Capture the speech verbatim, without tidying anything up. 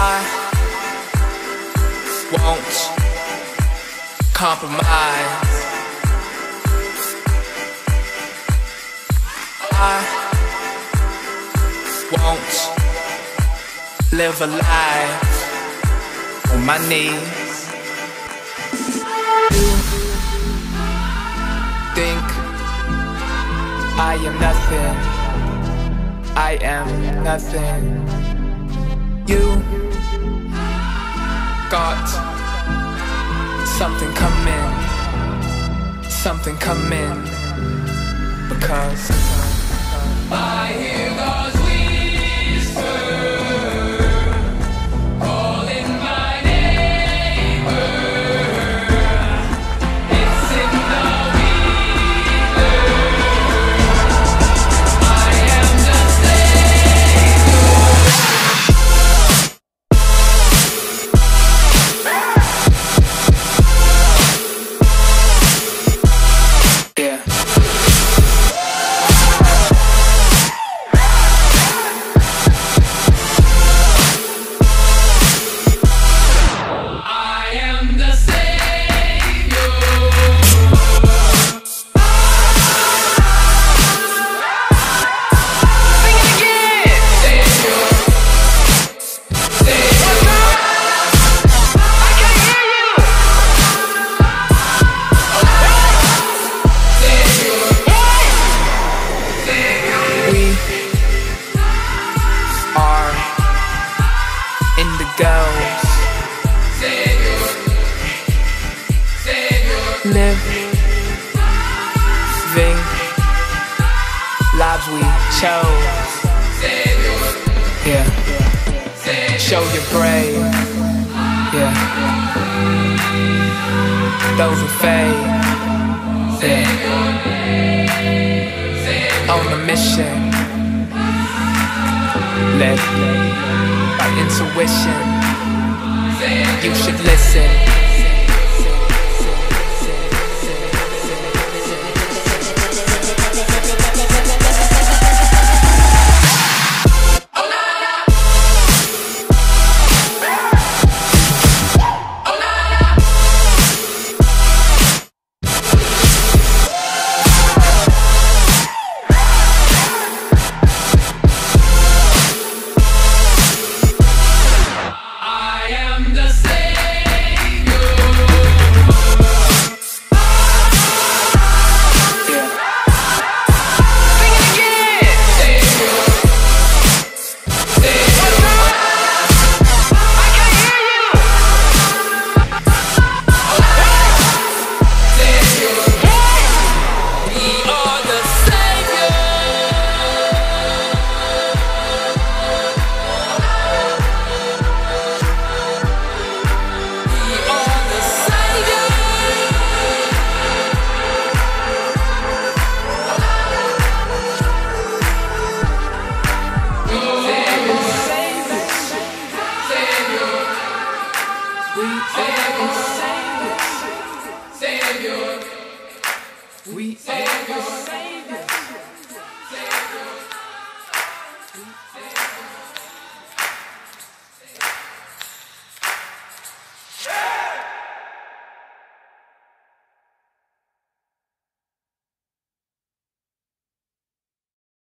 I won't compromise. I won't live a life on my knees. You think I am nothing, I am nothing. You got something coming, something coming, because I hear those whispers calling my name. It's in the ether. I am the yeah. Indigos, living lives we chose. Yeah, show you're brave. Yeah, those who fade. Yeah, on a mission, led by intuition. You should listen.